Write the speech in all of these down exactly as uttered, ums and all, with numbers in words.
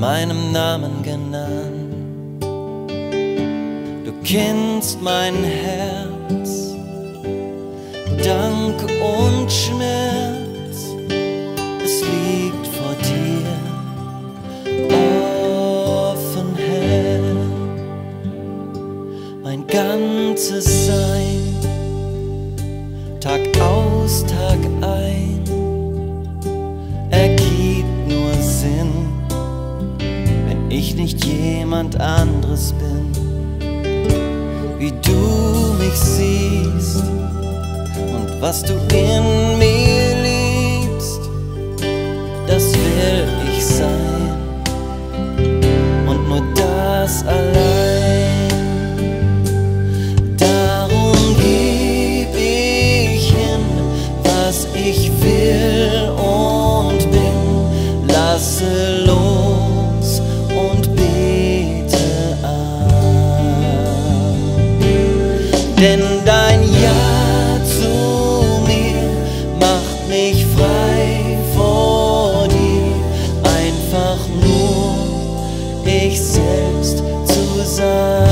meinem Namen genannt. Du kennst mein Herz, Dank und Schmerz, es liegt vor dir, offen Herr. Mein ganzes Sein, Tag aus, Tag ein, ergibt nur Sinn, wenn ich nicht jemand anderes bin. Wie du mich siehst und was du in mir liebst, das will ich sein und nur das allein. Darum geb ich hin, was ich will und bin, lasse los und bete an. Denn dein Ja zu mir macht mich frei vor dir, einfach nur ich selbst zu sein.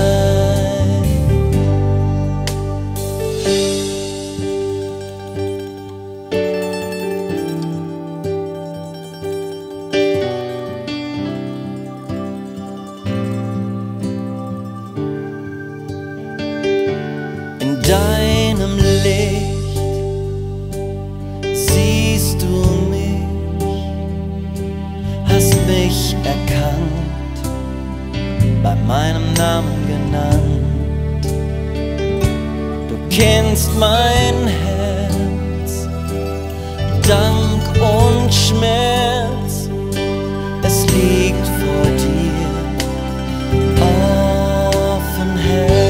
In deinem Licht siehst du mich, hast mich erkannt, bei meinem Namen genannt. Du kennst mein Herz, Dank und Schmerz, es liegt vor dir, offen Herr.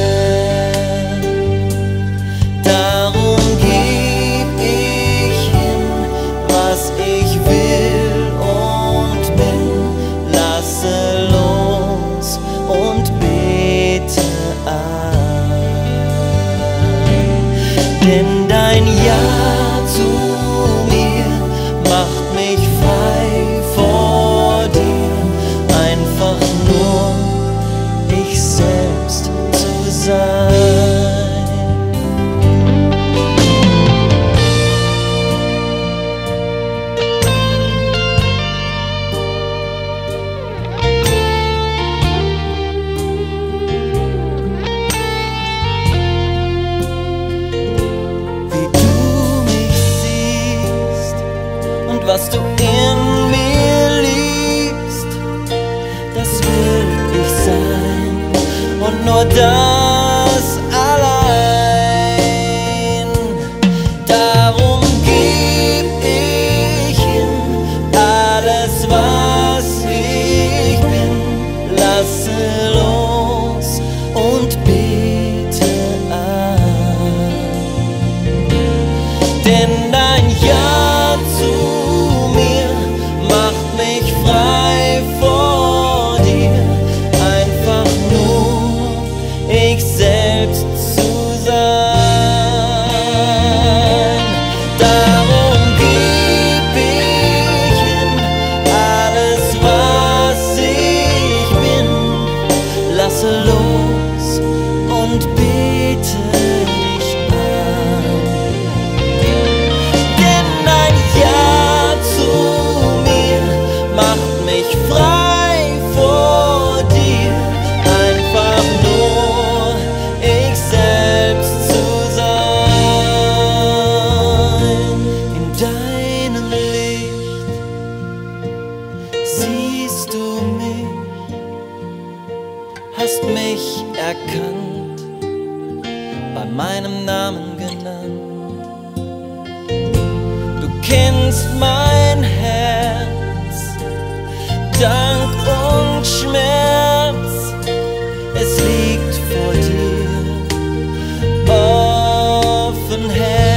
Darum geb ich hin, was ich will und bin, lasse los und bete an. Denn dein Ja zu mir macht mich frei vor dir, einfach nur ich selbst zu sein. Was du in mir liebst, das will ich sein und nur das allein. Darum geb ich hin, alles was ich bin, lasse los und bete an. Denn dein Ja zu mich frei vor dir, einfach nur ich selbst zu sein. Darum geb ich hin, alles was ich bin, lasse los und bete dich an. Denn ein Ja zu macht mich frei vor dir, einfach nur ich selbst zu sein. In deinem Licht siehst du mich, hast mich erkannt, bei meinem Namen genannt. Du kennst mein Herz, Dank und Schmerz, es liegt vor dir, offen Herr.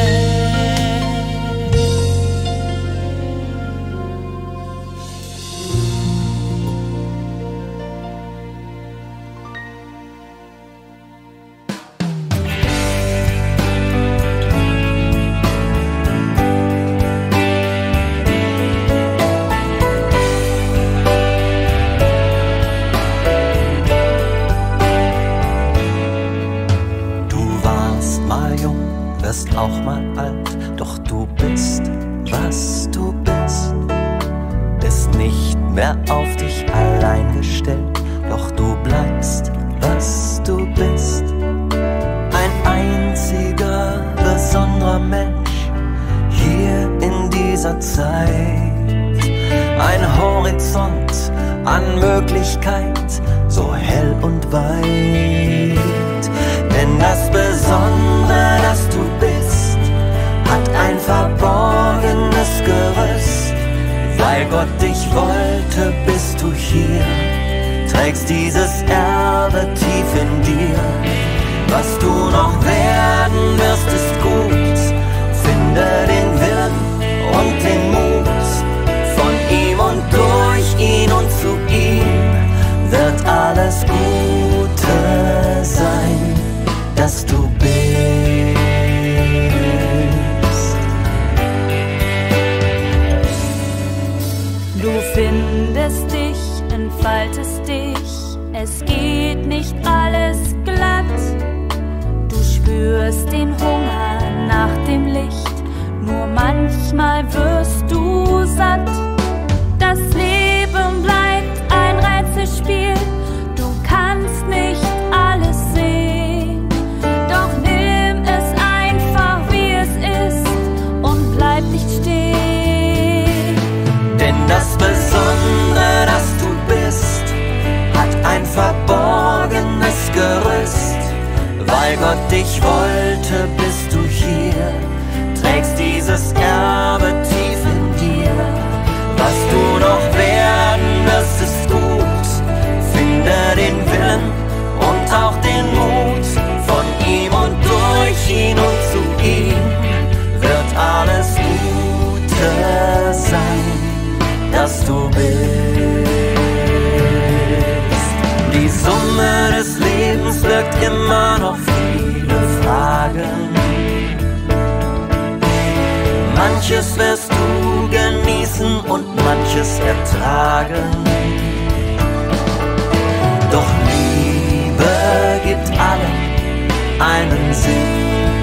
mal jung, wirst auch mal alt, doch du bist, was du bist. Bist nicht mehr auf dich allein gestellt, doch du bleibst, was du bist. Ein einziger, besonderer Mensch hier in dieser Zeit. Ein Horizont an Möglichkeit, so hell und weit. Denn das Besondere, das du bist, hat ein verborgenes Gerüst. Weil Gott dich wollte, bist du hier, trägst dieses Erbe tief in dir. Was du noch werden wirst, ist gut. Finde den Willen und den Mut von ihm und durch ihn, und zu ihm wird alles Gute sein, das du bist. Du findest dich, entfaltest dich, es geht nicht alles glatt. Du spürst den Hunger nach dem Licht, nur manchmal wirst du satt. Das Leben bleibt ein Rätselspiel, du kannst nicht alles sehen. Doch nimm es einfach, wie es ist, und bleib nicht stehen. Denn das Besondere, das du bist, hat ein verborgenes Gerüst. Weil Gott dich wollte, bist du hier, trägst dieses Erbe tief in dir. Was du noch werden wirst, ist gut. Finde den Willen und auch den Mut von ihm und durch ihn, und zu ihm wird alles Gute sein, das du bist. Die Summe des Lebens birgt immer noch viele Fragen. Manches wirst du genießen und manches ertragen. Doch Liebe gibt allem einen Sinn.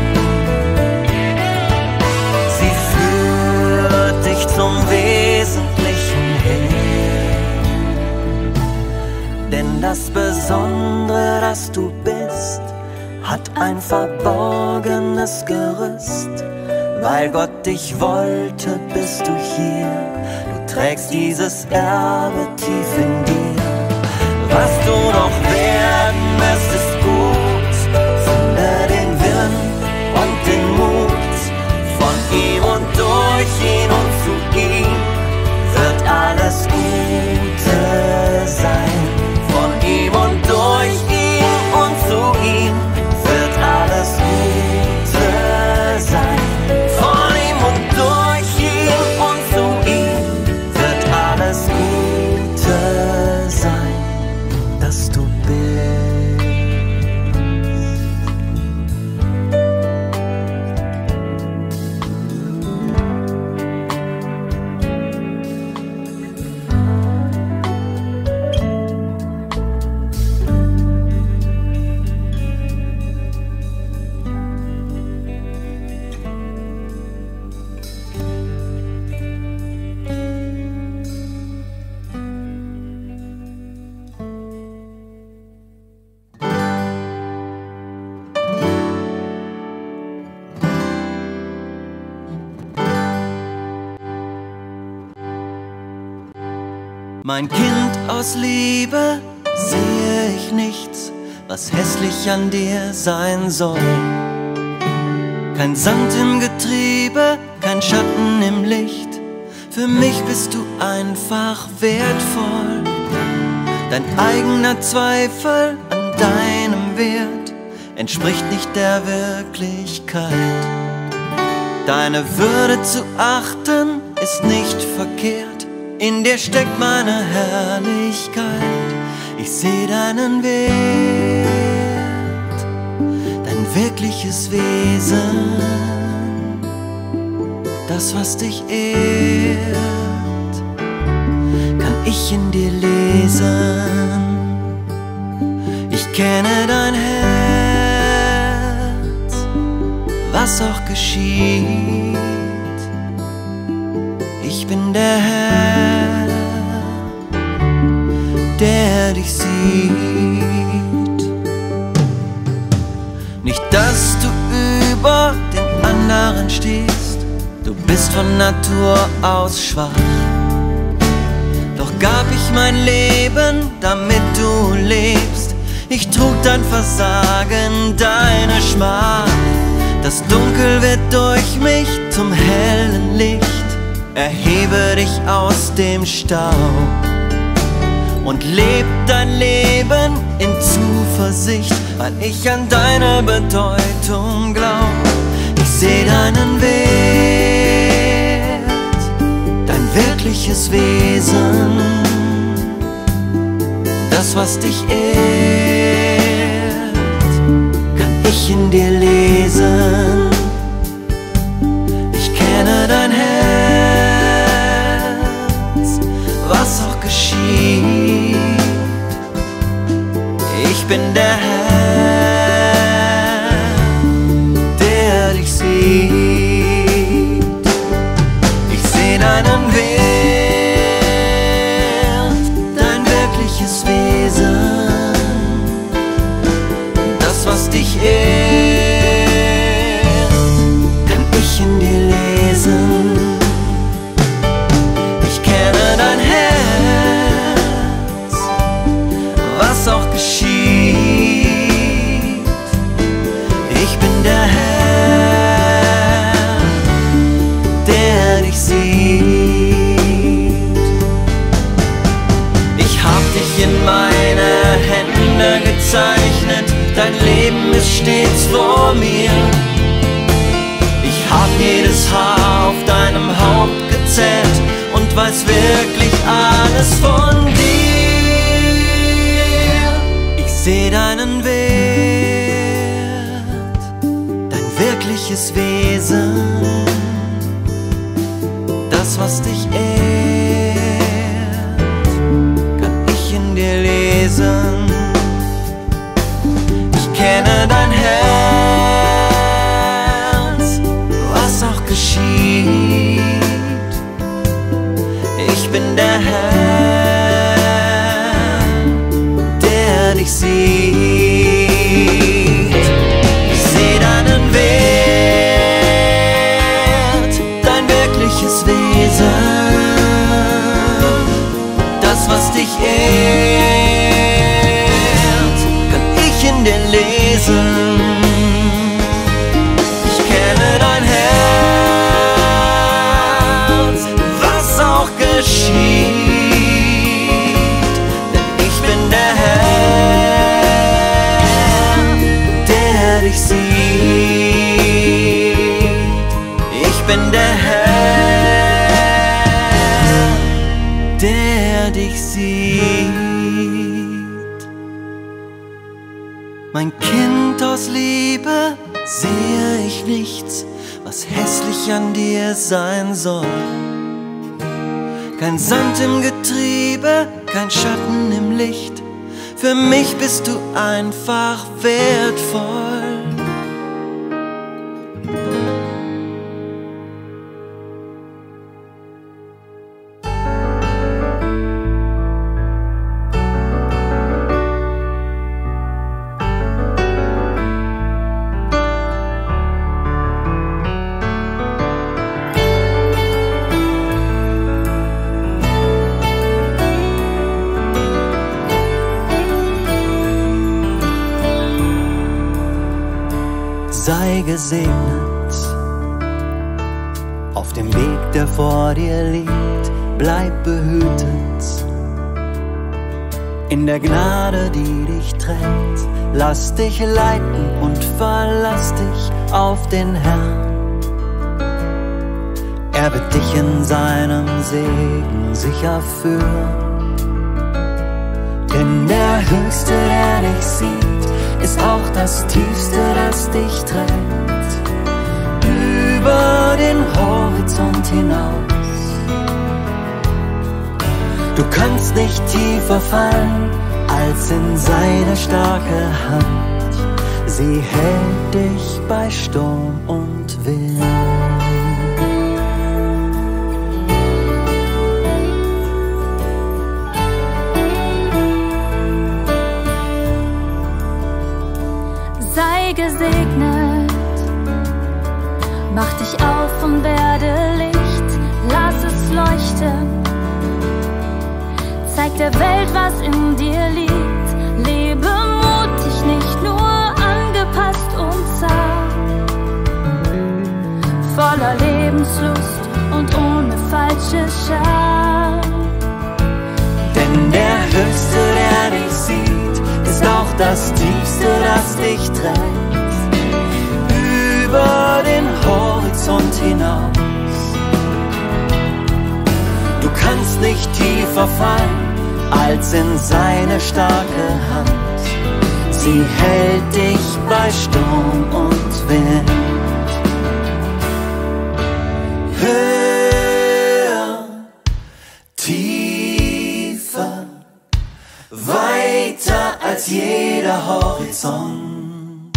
Sie führt dich zum Wesentlichen hin. Denn das Besondere, das du bist, hat ein verborgenes Gerüst. Weil Gott dich wollte, bist du hier, du trägst dieses Erbe tief in dir. Was du noch werden wirst, ist gut. Finde den Willen und den Mut von ihm und durch ihn, und zu ihm wird alles Gute sein. Von ihm und durch ihn, und zu ihm wird alles Gute sein. Von ihm und durch ihn, und zu ihm wird alles Gute sein, das du bist. Mein Kind, aus Liebe sehe ich nichts, was hässlich an dir sein soll. Kein Sand im Getriebe, kein Schatten im Licht. Für mich bist du einfach wertvoll. Dein eigener Zweifel an deinem Wert entspricht nicht der Wirklichkeit. Deine Würde zu achten ist nicht verkehrt. In dir steckt meine Herrlichkeit. Ich sehe deinen Wert, dein wirkliches Wesen, das, was dich ehrt, kann ich in dir lesen. Ich kenne dein Herz, was auch geschieht. Ich bin der Herr, der dich sieht. Nicht, dass du über den anderen stehst, du bist von Natur aus schwach. Doch gab ich mein Leben, damit du lebst. Ich trug dein Versagen, deine Schmach. Das Dunkel wird durch mich zum hellen Licht. Erhebe dich aus dem Staub und leb dein Leben in Zuversicht, weil ich an deine Bedeutung glaub. Ich seh deinen Wert, dein wirkliches Wesen, das, was dich ehrt, kann ich in dir lesen. Ich kenne dein Herz, was auch geschieht. Ich bin der Herr, der dich sieht. Ich seh deinen Wert, dein wirkliches Wesen, das, was dich ehrt, kann ich in dir lesen. Ich kenne dein Herz, was auch geschieht. Ich bin der Herr, der dich sieht. Ich hab dich in meine Hände gezeichnet, dein Leben ist stets vor mir. Ich hab jedes Haar auf deinem Haupt gezählt und weiß wirklich alles von dir. Ich seh deinen Wert, dein wirkliches Wesen, das, was dich ehrt, kann ich in dir lesen. Ich kenne dein Herz, was auch geschieht. Ich bin der Herr, der dich sieht. Ich seh deinen Wert, dein wirkliches Wesen, das, was dich ehrt, kann ich in dir lesen. Ich kenne dein Herz, was auch geschieht, denn ich bin der Herr, der dich sieht. Ich bin der Herr, der dich sieht. Mein Kind, aus Liebe sehe ich nichts, was hässlich an dir sein soll. Kein Sand im Getriebe, kein Schatten im Licht. Für mich bist du einfach wertvoll. Sei gesegnet auf dem Weg, der vor dir liegt. Bleib behütet in der Gnade, die dich trägt. Lass dich leiten und verlass dich auf den Herrn. Er wird dich in seinem Segen sicher führen. Denn der Höchste, der dich sieht, ist auch das Tiefste, das dich trägt, über den Horizont hinaus. Du kannst nicht tiefer fallen als in seine starke Hand. Sie hält dich bei Sturm und Mach dich auf und werde Licht, lass es leuchten. Zeig der Welt, was in dir liegt. Lebe mutig, nicht nur angepasst und zart. Voller Lebenslust und ohne falsche Scham. Denn der Höchste, der dich sieht, ist auch das Tiefste, das dich trägt. Über den Horizont hinaus. Du kannst nicht tiefer fallen als in seine starke Hand. Sie hält dich bei Sturm und Wind. Höher, tiefer, weiter als jeder Horizont.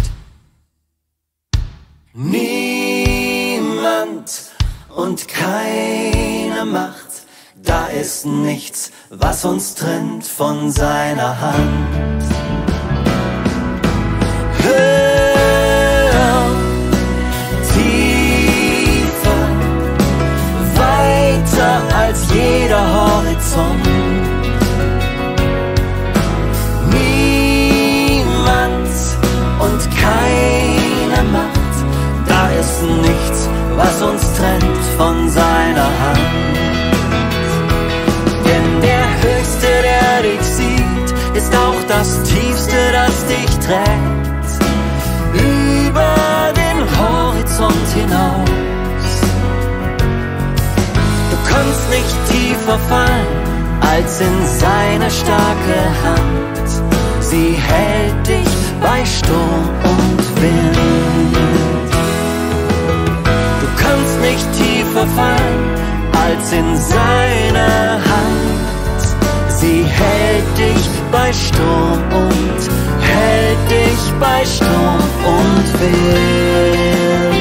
Niemand und keine Macht, da ist nichts, was uns trennt von seiner Hand. Höher, tiefer, weiter als jeder Horizont. Niemand und keine Macht, da ist nichts, was uns trennt von seiner Hand. Denn der Höchste, der dich sieht, ist auch das Tiefste, das dich trägt. Über den Horizont hinaus. Du kannst nicht tiefer fallen als in seine starke Hand. Sie hält dich bei Sturm und Wind. Du kannst nicht tiefer fallen als in seine Hand. Sie hält dich bei Sturm und hält dich bei Sturm und Wind.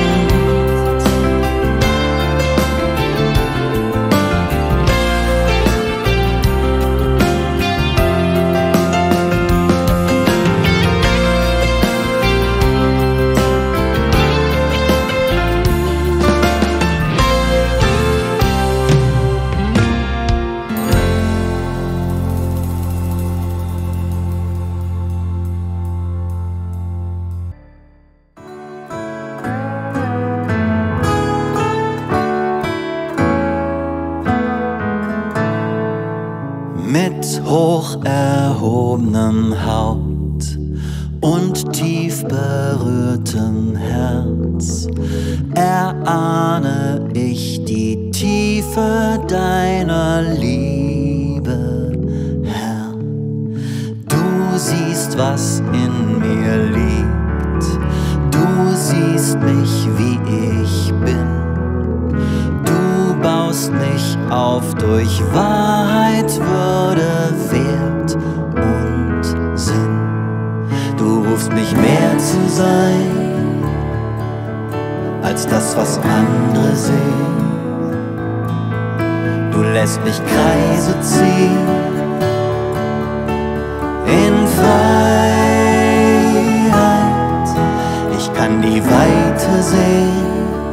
Mit hoch erhobenem Haupt und tief berührtem Herz erahne ich die Tiefe deiner Liebe, Herr. Du siehst, was in mir liegt, du siehst mich, wie ich bin. Du baust mich auf durch Wahrheit, Würde, Wert und Sinn. Du rufst mich mehr zu sein, als das, was andere sehen. Du lässt mich Kreise ziehen in Freiheit. Ich kann die Weite sehen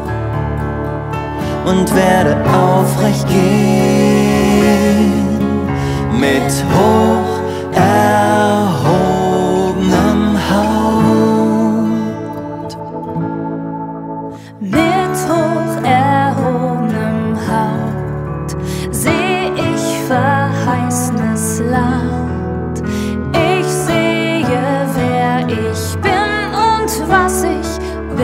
und werde aufrecht gehen mit hoch erhobenem Haupt. Mit hoch erhobenem Haupt seh ich verheißenes Land. Ich sehe, wer ich bin und was ich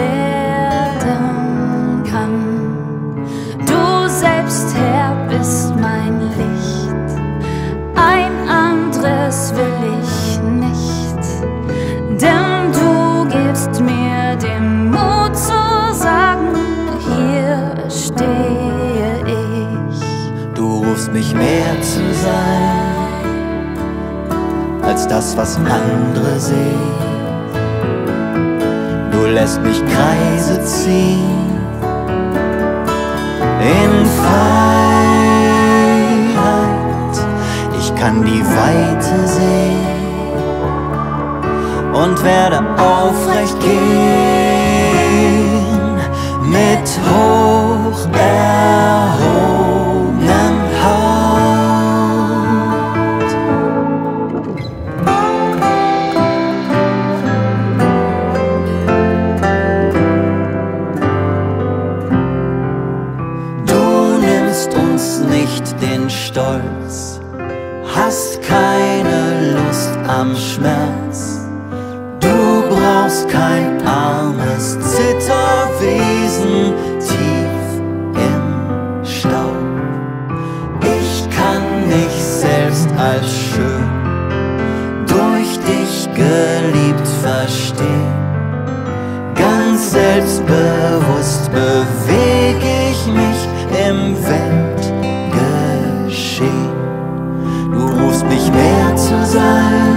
werden kann. Selbst Herr bist mein Licht, ein anderes will ich nicht, denn du gibst mir den Mut zu sagen, hier stehe ich. Du rufst mich mehr zu sein, als das, was andere sehen. Du lässt mich Kreise ziehen in Freiheit. Ich kann die Weite sehen und werde aufrecht gehen mit Ganz selbstbewusst beweg ich mich im Weltgeschehen. Du rufst mich mehr zu sein,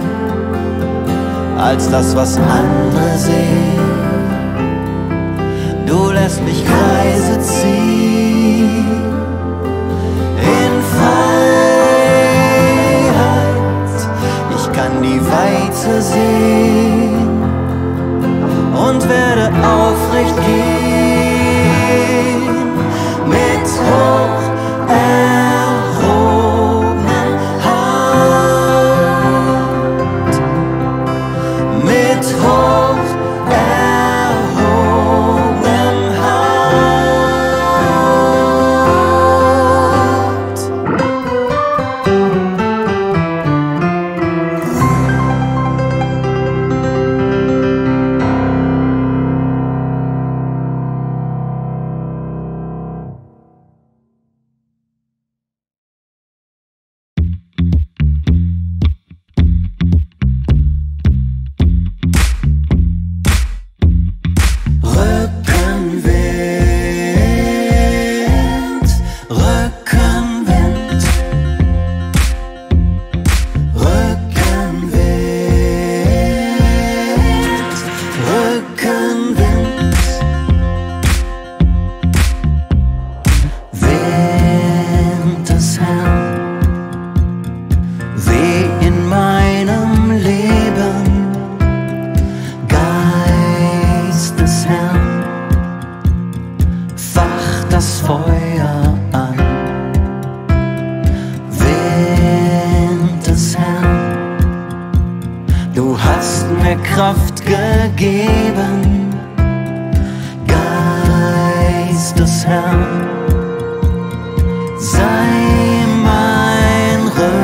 als das, was andere sehen. Du lässt mich Kreise ziehen in Freiheit. Ich kann die Weite sehen und werde aufrecht gehen mit hoch erhobener Hand, mit hoch erhobenem Hand. Rückenwind, Rückenwind, Rückenwind, Rückenwind. Wind des Herrn, weh in meinem Leben. Geist des Herrn, fach das Feuer an. Wind des Herrn, du hast mir Kraft gegeben. Geist des Herrn, sei mein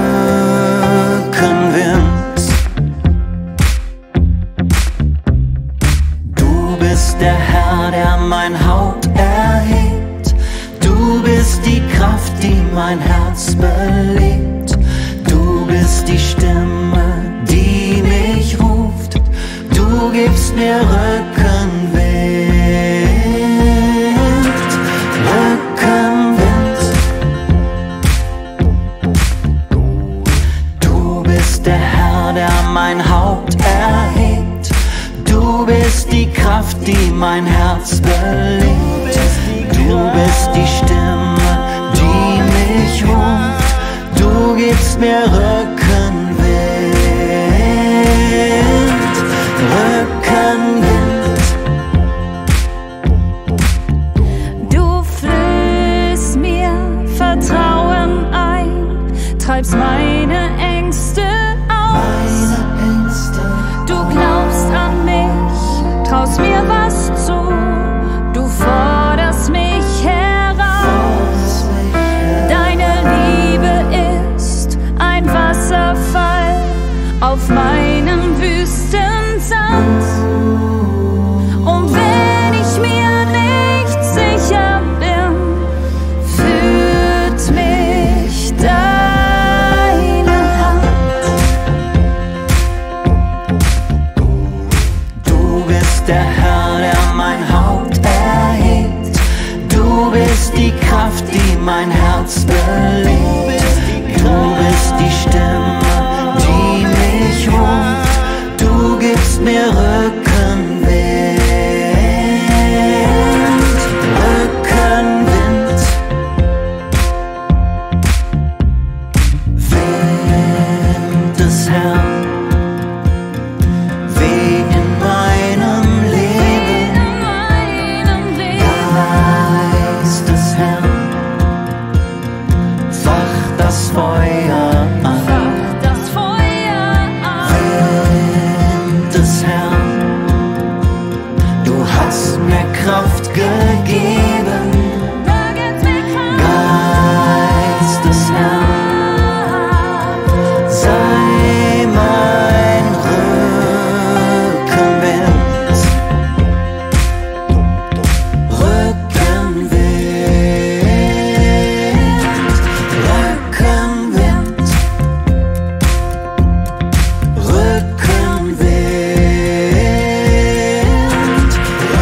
Rückenwind. Du bist der Herr, der mein Haupt erhebt. Du bist die Kraft, die mein Herz belebt. Du bist die Stimme, die mich ruft. Du gibst mir Rückenwind, Rückenwind. Du bist der Herr, der mein Haupt erhebt. Du bist die Kraft, die mein Herz belebt. Du bist die Stimme, die mich ruft. Du gibst mir Rückenwind, Rückenwind. Du flößt mir Vertrauen ein, treibst meine Ängste aus. Du glaubst an mich, traust mir was zu. Du forderst mich heraus. Deine Liebe ist ein Wasserfall auf meinem Wüstensand. Und wenn ich mir nicht sicher bin, führt mich deine Hand. Du bist der Herr, der mein Haupt erhebt. Du bist die Kraft, die mein Herz belebt. Du bist die Stimme, die mich ruft. Du gibst mir Rückenwind, Rückenwind. Wind des Herrn, weh in meinem Leben. Geist des Herrn, fach das Feuer an. Wind des Herrn, du hast mir Kraft gegeben. Geist des Herrn, sei mein Rückenwind, Rückenwind, Rückenwind, Rückenwind, Rückenwind.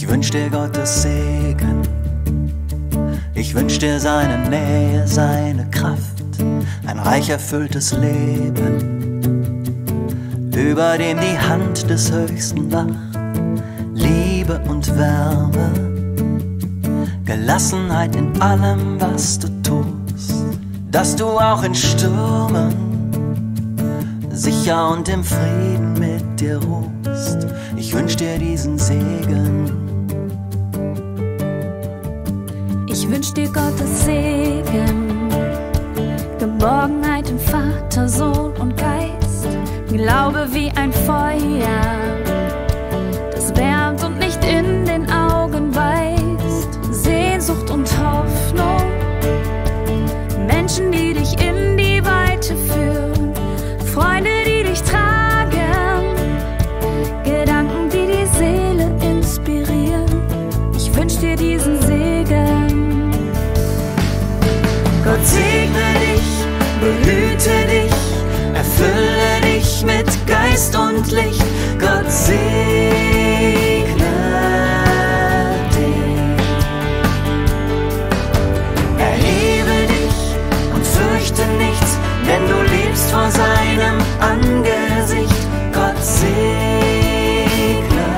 wünsch dir Gottes Segen, ich wünsch dir seine Nähe, seine Kraft, ein reich erfülltes Leben, über dem die Hand des Höchsten wacht, Liebe und Wärme, Gelassenheit in allem, was du tust, dass du auch in Stürmen sicher und im Frieden mit dir ruhst. Ich wünsch dir diesen Segen. Ich wünsch dir Gottes Segen, Geborgenheit in Vater, Sohn und Geist, Glaube wie ein Feuer, das wärmt und nicht in den Augen weist, Sehnsucht und Hoffnung, Menschen, die dich in die Weite führen, Freunde, die dich tragen, Gedanken, die die Seele inspirieren. Ich wünsch dir diesen Segen. Gott segne dich, behüte dich, erfülle dich mit Geist und Licht. Gott segne dich. Erhebe dich und fürchte nichts, denn du lebst vor seinem Angesicht. Gott segne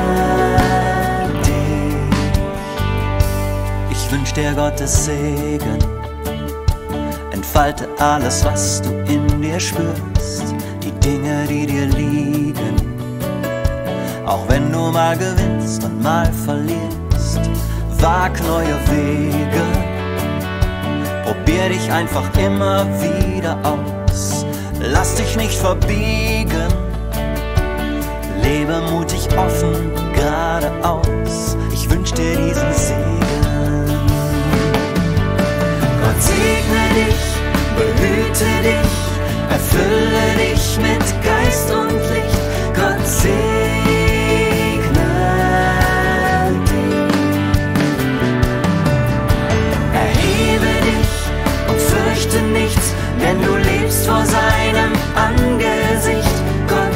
dich. Ich wünsch dir Gottes Segen, entfalte alles, was du in dir spürst, die Dinge, die dir liegen. Auch wenn du mal gewinnst und mal verlierst, wag neue Wege, probier dich einfach immer wieder aus, lass dich nicht verbiegen, lebe mutig, offen, geradeaus. Ich wünsch dir diesen Segen. Gott segne dich, behüte dich, erfülle dich mit Geist und Licht. Gott segne dich. Erhebe dich und fürchte nichts, denn du lebst vor seinem Angesicht. Gott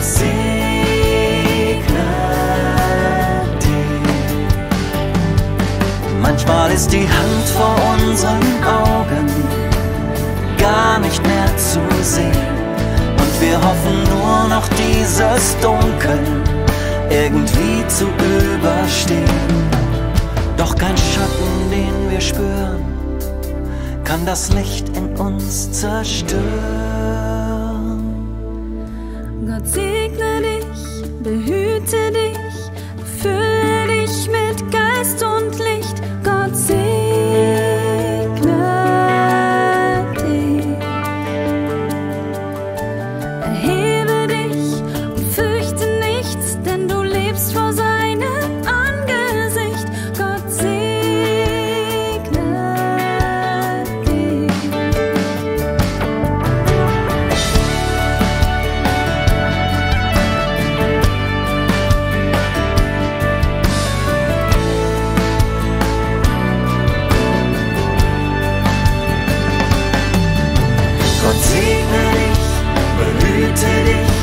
segne dich. Manchmal ist die Hand vor unseren Augen gar nicht mehr zu sehen und wir hoffen nur noch dieses Dunkel irgendwie zu überstehen. Doch kein Schatten, den wir spüren, kann das Licht in uns zerstören. Gott segne dich, behüte dich, fülle dich mit Geist und Licht. Gott segne dich. Erhebe dich und fürchte nichts, denn du lebst vor seinem Angesicht. Gott segne dich. Gott segne dich, behüte dich,